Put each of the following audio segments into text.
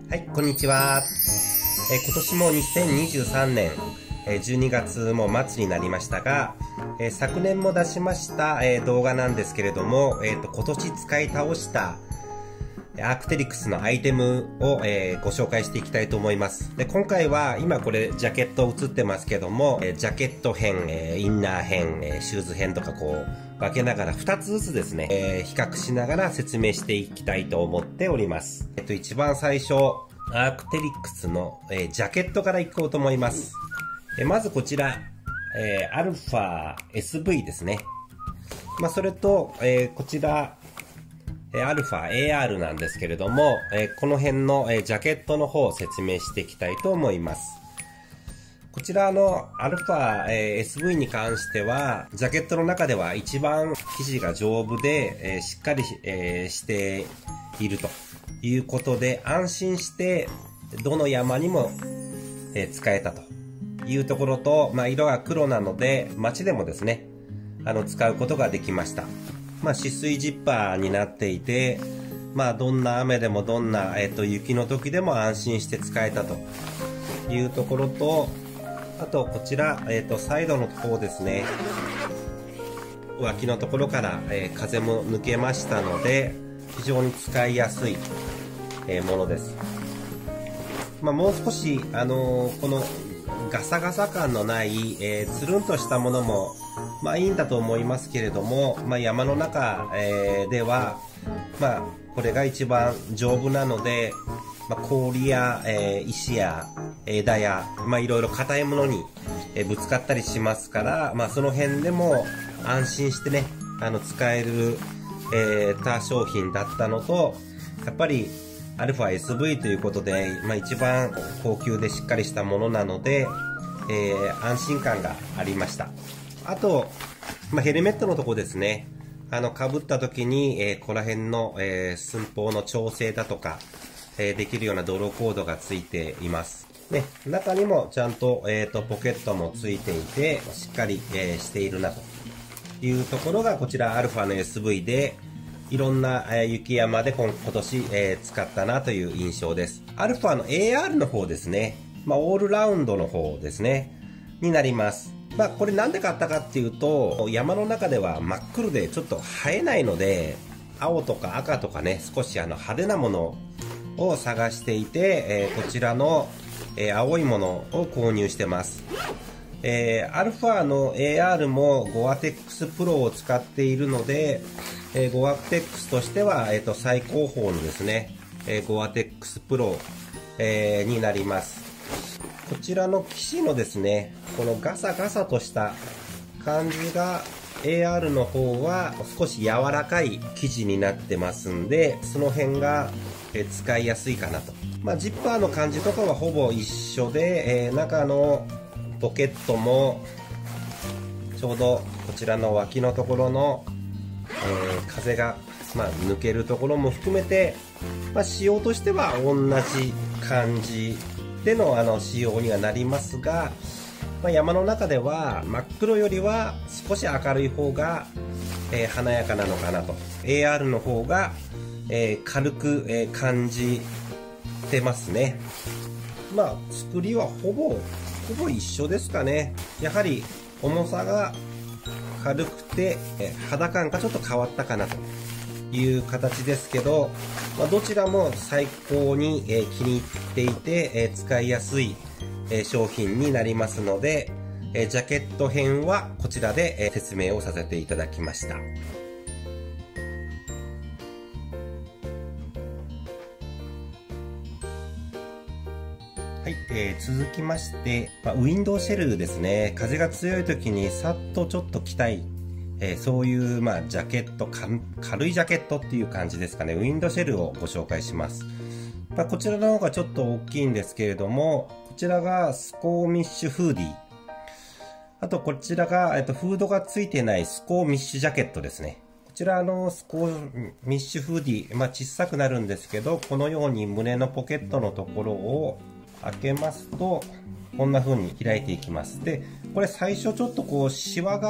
はい、こんにちは。今年も2023年、12月も末になりましたが、昨年も出しました、動画なんですけれども、今年使い倒したアークテリクスのアイテムを、ご紹介していきたいと思います。で、今回は今これジャケット映ってますけども、ジャケット編、インナー編、シューズ編とかこう分けながら2つずつですね、比較しながら説明していきたいと思っております。一番最初、アークテリクスの、ジャケットからいこうと思います。まずこちら、アルファ SV ですね。それと、こちら、アルファ AR なんですけれども、この辺の、ジャケットの方を説明していきたいと思います。こちらのアルファ SV に関しては、ジャケットの中では一番生地が丈夫で、しっかりしているということで、安心してどの山にも、使えたというところと、色が黒なので、街でもですね、使うことができました。止水ジッパーになっていて、どんな雨でもどんな、雪の時でも安心して使えたというところと、あとこちら、サイドの方ですね、脇のところから、風も抜けましたので、非常に使いやすい、ものです。もう少し、このガサガサ感のない、つるんとしたものも、いいんだと思いますけれども、山の中、では、これが一番丈夫なので、氷や、石や枝や、いろいろ硬いものに、ぶつかったりしますから、その辺でも安心してね、使える、他商品だったのと、やっぱりアルファ SV ということで、一番高級でしっかりしたものなので、安心感がありました。あと、ヘルメットのとこですね。被った時に、この辺の、寸法の調整だとか、できるような泥コードがついています。ね、中にもちゃんと、ポケットもついていて、しっかり、しているなというところが、こちらアルファの SV で、いろんな、雪山で今年、使ったなという印象です。アルファの AR の方ですね。オールラウンドの方ですね。になります。これなんで買ったかっていうと、山の中では真っ黒でちょっと映えないので、青とか赤とかね、少し派手なものを探していて、こちらの、青いものを購入してます。アルファの AR も Gore-Tex Pro を使っているので、Gore-Tex としては、最高峰のですね、Gore-Tex Pro、になります。こちらの生地のですね、このガサガサとした感じが AR の方は少し柔らかい生地になってますんで、その辺が使いやすいかなと。ジッパーの感じとかはほぼ一緒で、中のポケットもちょうどこちらの脇のところの、風が、抜けるところも含めて、仕様としては同じ感じでの仕様にはなりますが、山の中では真っ黒よりは少し明るい方が、華やかなのかなと。AR の方が、軽く、感じてますね。作りはほぼ一緒ですかね。やはり重さが軽くて、肌感がちょっと変わったかなという形ですけど、どちらも最高に、気に入っていて、使いやすい、商品になりますので、ジャケット編はこちらで、説明をさせていただきました。はい、続きまして、ウィンドウシェルですね。風が強い時にさっとちょっと着たい、そういう、ジャケット、軽いジャケットっていう感じですかね。ウィンドウシェルをご紹介します。こちらの方がちょっと大きいんですけれども、こちらがスコーミッシュフーディー。あとこちらが、フードがついてないスコーミッシュジャケットですね。こちらスコーミッシュフーディー、小さくなるんですけど、このように胸のポケットのところを開けますと、こんな風に開いていきます。で、これ最初ちょっとシワが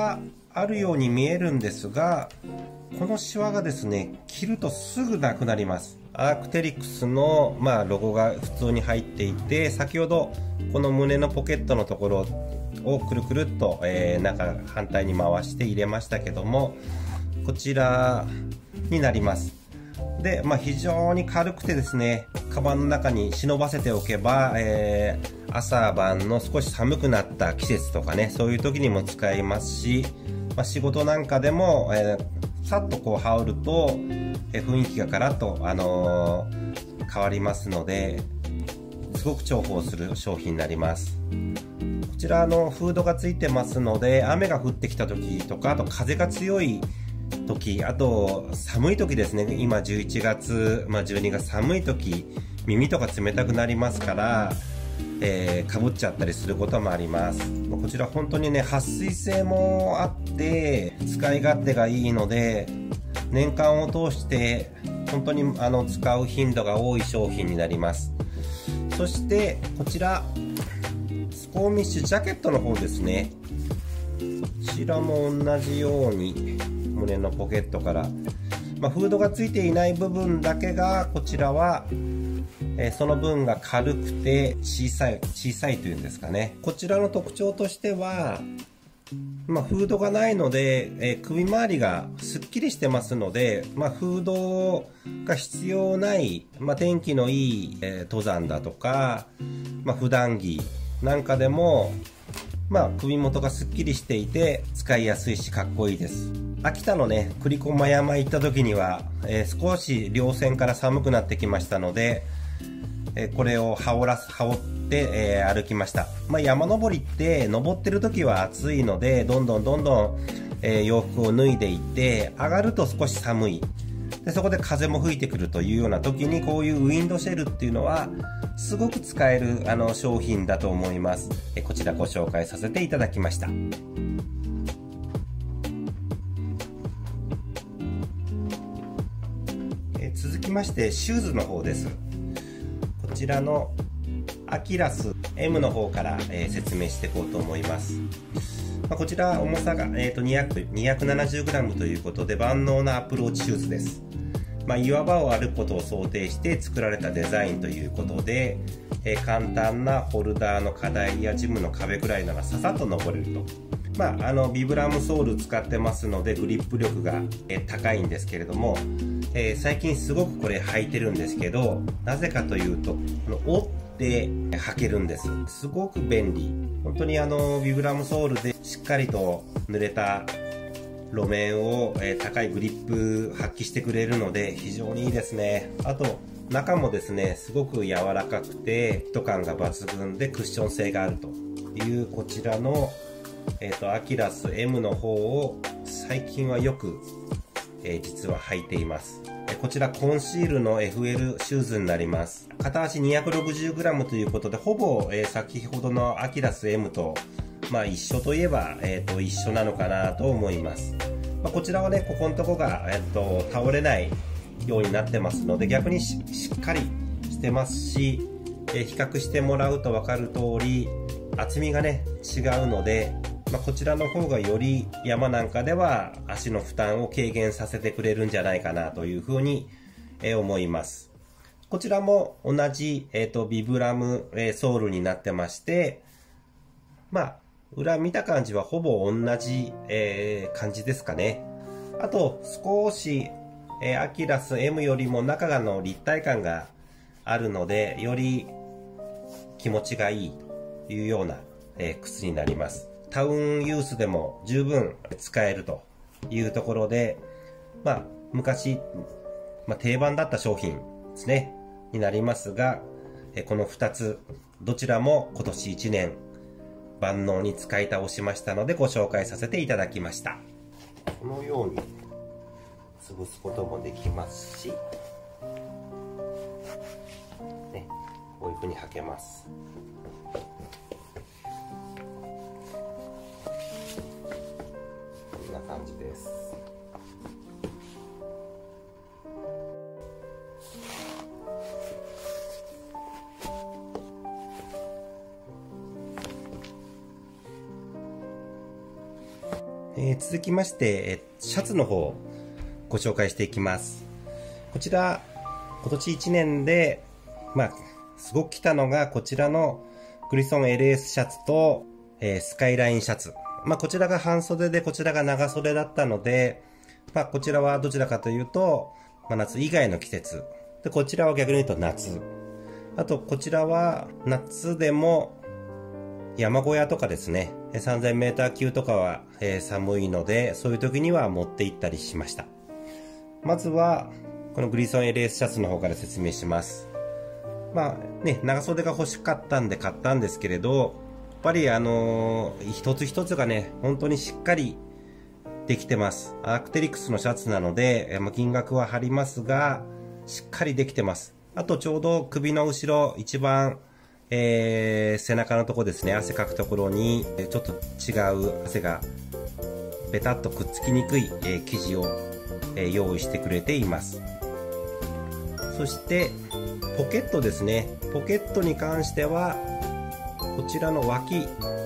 あるように見えるんですが、このシワがですね、切るとすぐなくなります。アークテリクスの、ロゴが普通に入っていて、先ほどこの胸のポケットのところをくるくるっと、中反対に回して入れましたけども、こちらになります。で、非常に軽くてですね、カバンの中に忍ばせておけば、朝晩の少し寒くなった季節とかね、そういう時にも使えますし、仕事なんかでも、さっとこう羽織ると、雰囲気がガラッと、変わりますので、すごく重宝する商品になります。こちらフードがついてますので、雨が降ってきた時とか、あと風が強い時、あと寒い時ですね。今11月、12月寒い時、耳とか冷たくなりますから、かぶっちゃったりすることもあります。こちら本当にね、撥水性もあって使い勝手がいいので、年間を通して本当に使う頻度が多い商品になります。そしてこちらスコーミッシュジャケットの方ですね。こちらも同じように胸のポケットから、フードがついていない部分だけが、こちらはその分が軽くて小さいというんですかね。こちらの特徴としては、フードがないので、首周りがすっきりしてますので、フードが必要ない、天気のいい、登山だとか、普段着なんかでも、首元がすっきりしていて使いやすいしかっこいいです。秋田のね、栗駒山行った時には、少し稜線から寒くなってきましたので、これを羽織って、歩きました。山登りって登ってる時は暑いので、どんどん、洋服を脱いでいって上がると少し寒いで、そこで風も吹いてくるというような時に、こういうウィンドシェルっていうのはすごく使える商品だと思います。こちらご紹介させていただきました。続きましてシューズの方です。こちらのアキラス M の方から、説明していこうと思います。こちら重さが、270g ということで万能なアプローチシューズです。岩場を歩くことを想定して作られたデザインということで、簡単なホルダーの課題やジムの壁ぐらいならささっと登れると。ビブラムソール使ってますのでグリップ力が、高いんですけれども、最近すごくこれ履いてるんですけど、なぜかというと折って履けるんです。すごく便利。本当にビブラムソールでしっかりと濡れた路面を、高いグリップ発揮してくれるので非常にいいですね。あと中もですね、すごく柔らかくてフィット感が抜群でクッション性があるというこちらのアキラス M の方を最近はよく、実は履いています。こちらコンシールの FL シューズになります。片足 260g ということで、ほぼ、先ほどのアキラス M と、一緒といえば、一緒なのかなと思います。こちらはね、ここのとこが、倒れないようになってますので、逆にしっかりしてますし、比較してもらうと分かる通り厚みがね違うので、こちらの方がより山なんかでは足の負担を軽減させてくれるんじゃないかなというふうに思います。こちらも同じ、ビブラムソールになってまして、裏見た感じはほぼ同じ感じですかね。あと少しアキラス M よりも中の立体感があるので、より気持ちがいいというような靴になります。タウンユースでも十分使えるというところで、昔、定番だった商品ですねになりますが、この2つどちらも今年1年万能に使い倒しましたのでご紹介させていただきました。このように潰すこともできますし、ね、こういう風に履けます。こんな感じです。 続きまして、シャツの方をご紹介していきます。こちら、今年1年で、すごく来たのが、こちらのグリソン LS シャツと、スカイラインシャツ。こちらが半袖で、こちらが長袖だったので、こちらはどちらかというと、夏以外の季節。で、こちらは逆に言うと夏。あと、こちらは夏でも山小屋とかですね、3000メーター級とかは、寒いので、そういう時には持って行ったりしました。まずは、このグリソン LS シャツの方から説明します。長袖が欲しかったんで買ったんですけれど、やっぱり一つ一つがね、本当にしっかりできてます。アークテリクスのシャツなので、金額は張りますが、しっかりできてます。あとちょうど首の後ろ、一番、背中のとこですね、汗かくところに、ちょっと違う汗がベタっとくっつきにくい、生地を、用意してくれています。そしてポケットですね。ポケットに関してはこちらの脇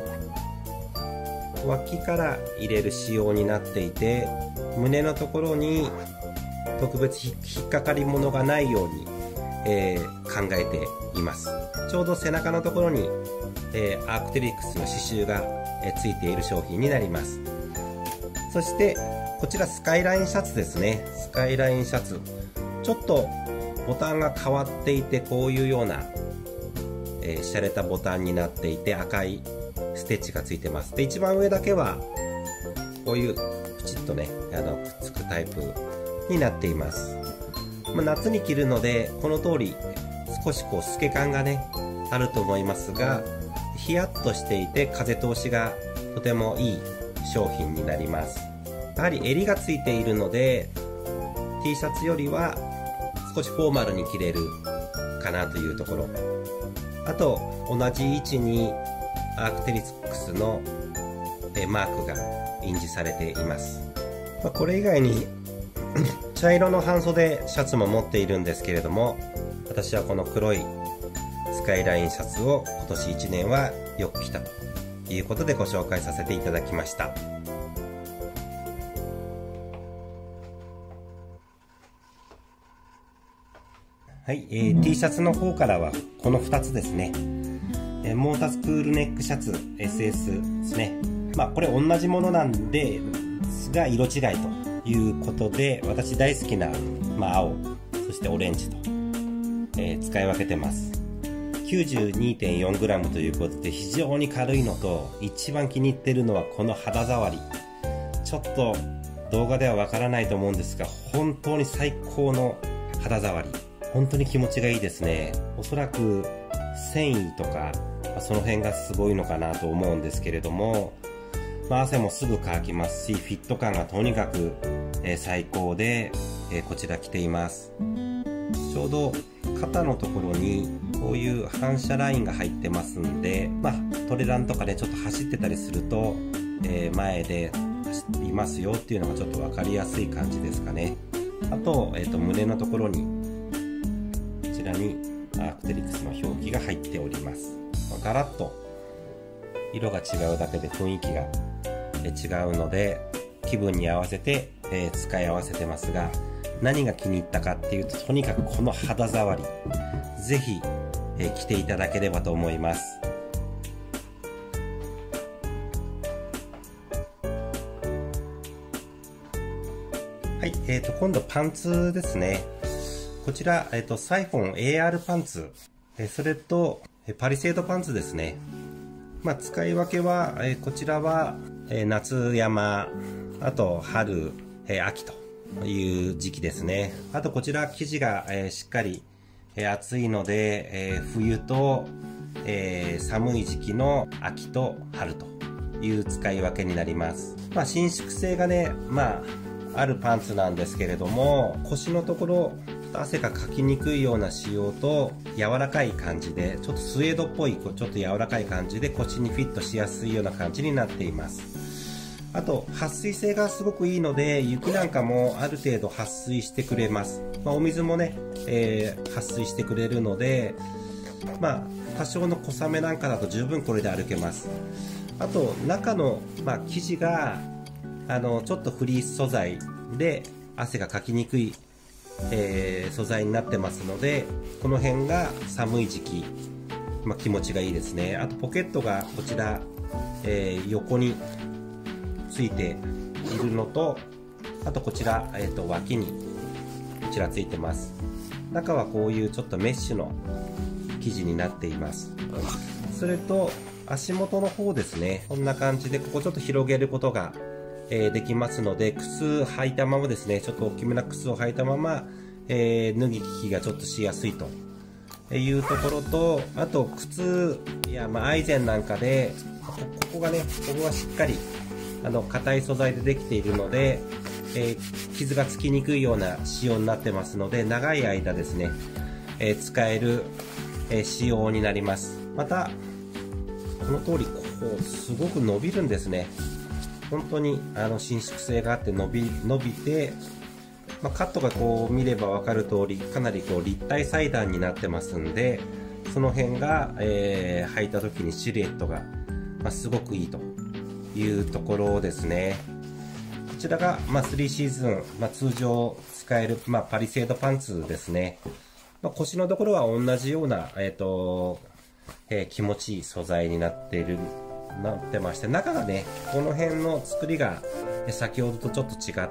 から入れる仕様になっていて、胸のところに特別引っかかり物がないように、考えています。ちょうど背中のところに、アークテリクスの刺繍が、ついている商品になります。そしてこちらスカイラインシャツですね。スカイラインシャツ、ちょっとボタンが変わっていて、こういうような、洒落たボタンになっていて、赤いステッチがついてます。で、一番上だけはこういうプチッとね、くっつくタイプになっています。夏に着るのでこの通り少しこう透け感がねあると思いますが、ヒヤッとしていて風通しがとてもいい商品になります。やはり襟がついているので T シャツよりは少しフォーマルに着れるかなというところ。あと同じ位置にアークテリクスのマークが印字されています。これ以外に茶色の半袖シャツも持っているんですけれども、私はこの黒いスカイラインシャツを今年1年はよく着たということでご紹介させていただきました。はい、T シャツの方からはこの2つですね。モータスクールネックシャツ SS ですね。これ同じものなんですが色違いということで、私大好きな、青、そしてオレンジと、使い分けてます。92.4g ということで非常に軽いのと、一番気に入ってるのはこの肌触り。ちょっと動画ではわからないと思うんですが、本当に最高の肌触り。本当に気持ちがいいですね。おそらく繊維とか、その辺がすごいのかなと思うんですけれども、汗もすぐ乾きますし、フィット感がとにかく、最高で、こちら着ています。ちょうど肩のところにこういう反射ラインが入ってますんで、トレランとかでちょっと走ってたりすると、前で走っていますよっていうのがちょっと分かりやすい感じですかね。あと、胸のところにこちらにアークテリクスの表記が入っております。ガラッと色が違うだけで雰囲気が違うので、気分に合わせて、使い合わせてますが、何が気に入ったかっていうと、とにかくこの肌触り、ぜひ、着ていただければと思います。はい、今度パンツですね。こちら、サイフォン AR パンツ、それとパリセードパンツですね。使い分けは、こちらは、夏山、あと春、秋という時期ですね。あとこちら生地が、しっかり、厚いので、冬と、寒い時期の秋と春という使い分けになります。伸縮性がね、あるパンツなんですけれども、腰のところ汗がかきにくいような仕様と、柔らかい感じでちょっとスウェードっぽいちょっと柔らかい感じで腰にフィットしやすいような感じになっています。あと撥水性がすごくいいので、雪なんかもある程度撥水してくれます。お水もね、撥水してくれるので、多少の小雨なんかだと十分これで歩けます。あと中の、生地がちょっとフリース素材で汗がかきにくい、素材になってますので、この辺が寒い時期、気持ちがいいですね。あとポケットがこちら、横についているのと、あとこちら、脇にこちらついてます。中はこういうちょっとメッシュの生地になっています。それと足元の方ですね、こんな感じでここちょっと広げることが、できますので、靴履いたままですね、ちょっと大きめな靴を履いたまま、脱ぎ着がちょっとしやすいというところと、あと靴や、アイゼンなんかでここがね、ここがしっかり硬い素材でできているので、傷がつきにくいような仕様になってますので、長い間ですね、使える、仕様になります。またこの通りこうすごく伸びるんですね。本当に伸縮性があって伸びて、カットがこう見れば分かる通りかなりこう立体裁断になってますんで、その辺が、履いた時にシルエットが、すごくいいというところですね。こちらが、3シーズン、通常使える、パリセードパンツですね。腰のところは同じような、気持ちいい素材になってまして、中がね、この辺の作りが先ほどとちょっと違って、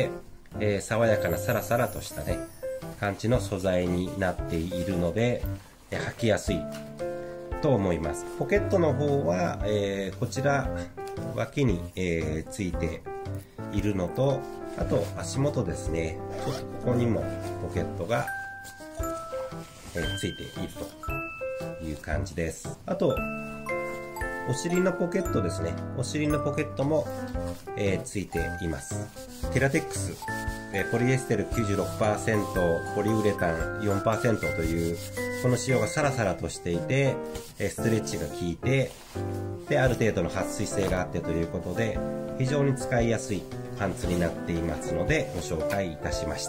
爽やかなサラサラとしたね感じの素材になっているので、履きやすいと思います。ポケットの方は、こちら脇に、ついているのと、あと足元ですね、ちょっとここにもポケットが、ついているという感じです。あとお尻のポケットですね。お尻のポケットも、ついています。テラテックス、ポリエステル 96%、ポリウレタン 4% というこの仕様がサラサラとしていて、ストレッチが効いて、である程度の撥水性があってということで、非常に使いやすいパンツになっていますのでご紹介いたしました。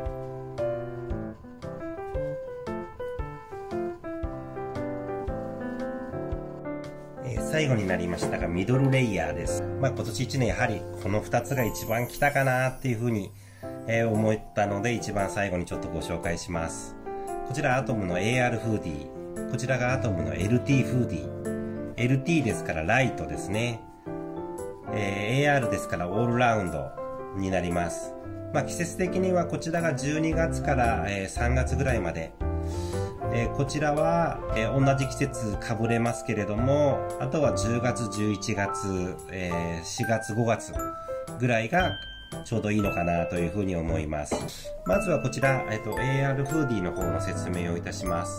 最後になりましたが、ミドルレイヤーです。今年1年やはりこの2つが一番来たかなっていうふうに、思ったので、一番最後にちょっとご紹介します。こちらアトムの AR フーディー、こちらがアトムの LT フーディー。LT ですからライトですね。AR ですからオールラウンドになります。季節的にはこちらが12月から、3月ぐらいまで、こちらは、同じ季節かぶれますけれども、あとは10月、11月、4月、5月ぐらいがちょうどいいのかなというふうに思います。まずはこちら、AR フーディーの方の説明をいたします。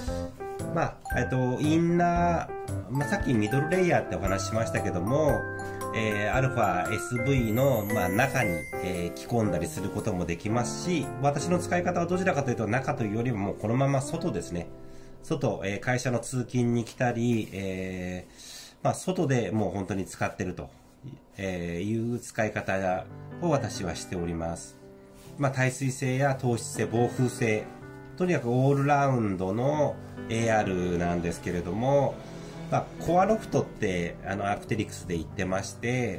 インナー、さっきミドルレイヤーってお話ししましたけども、アルファ SV の、中に、着込んだりすることもできますし、私の使い方はどちらかというと中というよりもこのまま外ですね。外、会社の通勤に来たり、外でもう本当に使ってると、いう使い方を私はしております。耐水性や透湿性、防風性、とにかくオールラウンドの AR なんですけれども、コアロフトってアークテリクスで言ってまして、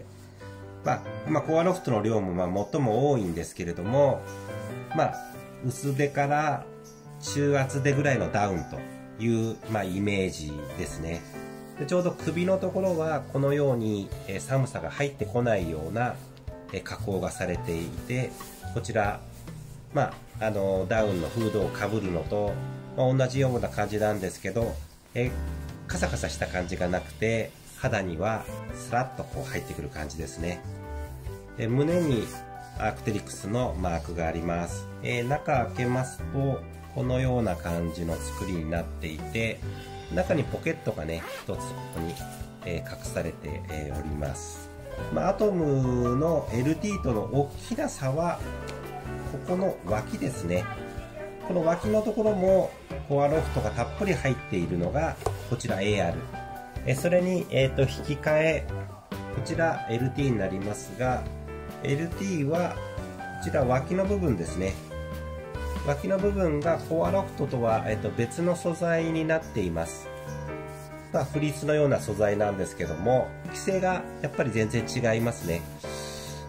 コアロフトの量も最も多いんですけれども、薄手から中厚手ぐらいのダウンという、イメージですね。でちょうど首のところはこのように寒さが入ってこないような加工がされていて、こちら、ダウンのフードをかぶるのと、同じような感じなんですけど、カサカサした感じがなくて、肌にはスラッとこう入ってくる感じですね。胸にアークテリクスのマークがあります。中開けますとこのような感じの作りになっていて、中にポケットがね一つここに、隠されて、おります。アトムの LT との大きな差はここの脇ですね。この脇のところもコアロフトがたっぷり入っているのがこちら AR。それに、引き換えこちら LT になりますが、 LT はこちら脇の部分ですね。脇の部分がコアロフトとは、別の素材になっています。フリースのような素材なんですけども、規性がやっぱり全然違いますね。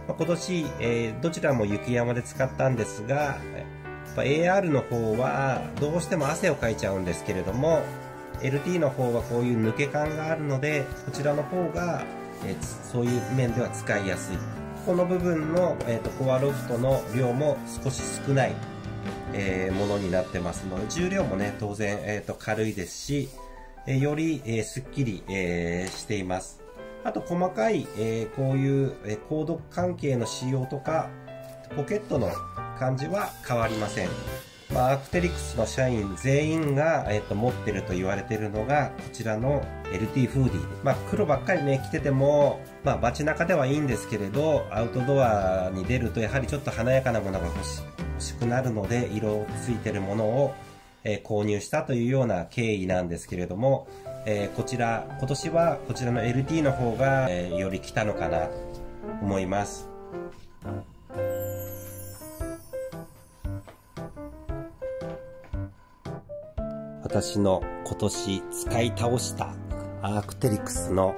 今年、どちらも雪山で使ったんですが、やっぱ AR の方はどうしても汗をかいちゃうんですけれども、LT の方はこういう抜け感があるので、こちらの方が、そういう面では使いやすい。この部分の、コアロフトの量も少し少ない、ものになってますので、重量もね、当然、軽いですし、より、すっきり、しています。あと細かい、こういう、コード関係の仕様とか、ポケットの感じは変わりません。まあ、アークテリクスの社員全員が、持ってると言われているのが、こちらの LT フーディー。まあ、黒ばっかりね、着てても、まあ、街中ではいいんですけれど、アウトドアに出るとやはりちょっと華やかなものが欲しくなるので、色ついてるものを、購入したというような経緯なんですけれども、今年はこちらの LT の方が、より来たのかなと思います。私の今年使い倒したアークテリクスの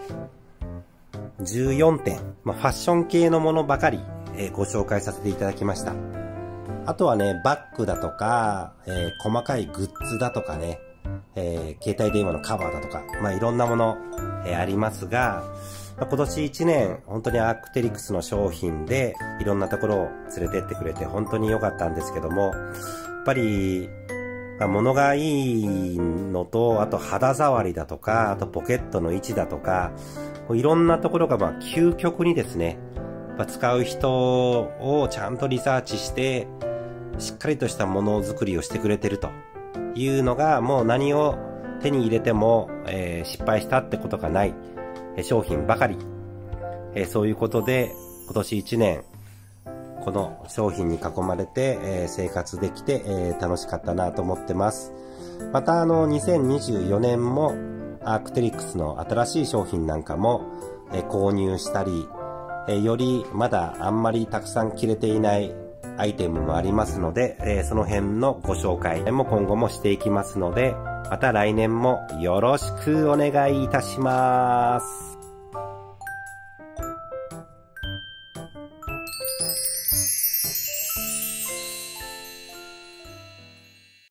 14点、ファッション系のものばかり、ご紹介させていただきました。あとはね、バッグだとか、細かいグッズだとかね、携帯電話のカバーだとか、いろんなもの、ありますが、今年1年、本当にアークテリクスの商品で、いろんなところを連れてってくれて、本当に良かったんですけども、やっぱり、物がいいのと、あと肌触りだとか、あとポケットの位置だとか、いろんなところが究極にですね、使う人をちゃんとリサーチして、しっかりとしたものづくりをしてくれてるというのが、もう何を手に入れても、失敗したってことがない商品ばかり。そういうことで、今年1年、この商品に囲まれて、生活できて、楽しかったなと思ってます。また2024年もアークテリクスの新しい商品なんかも、購入したり、よりまだあんまりたくさん着れていないアイテムもありますので、その辺のご紹介も今後もしていきますので、また来年もよろしくお願いいたします。